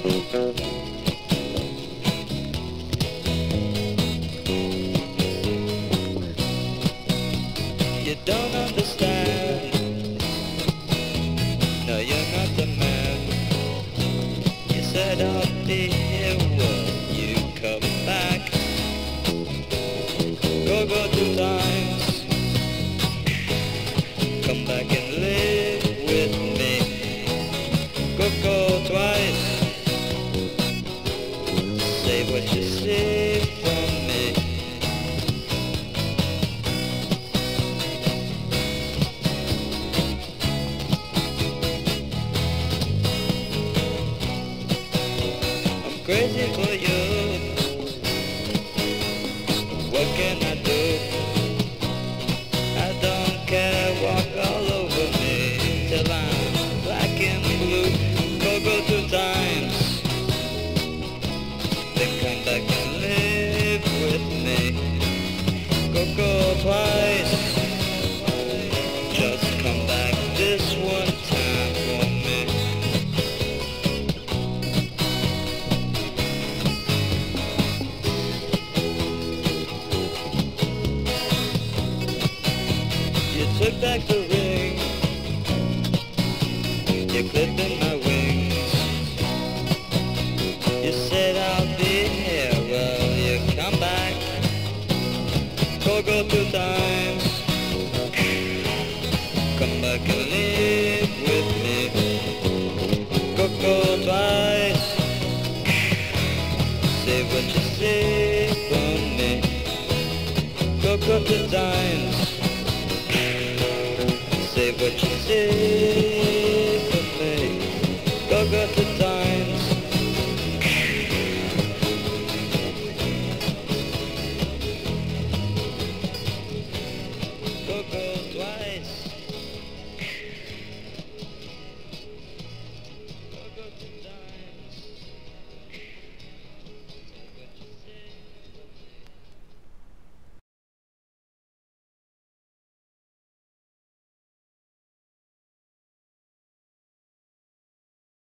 You don't understand. No, you're not the man. You said I'll be here when you come back. Go 2 times. Come back and live with me. Go twice. Say what you see from me. I'm crazy for you. What can I do? I don't care, walk all over me till I'm black and blue. Go 2 times, then come back and live with me. Go twice, just come back this one time for me. You took back the ring, you clipped in my wings. You said I'll be here, well you come back. Go 2 times, come back and live with me. Go twice, say what you say from me. Go 2 times, say what you say for me. Go 2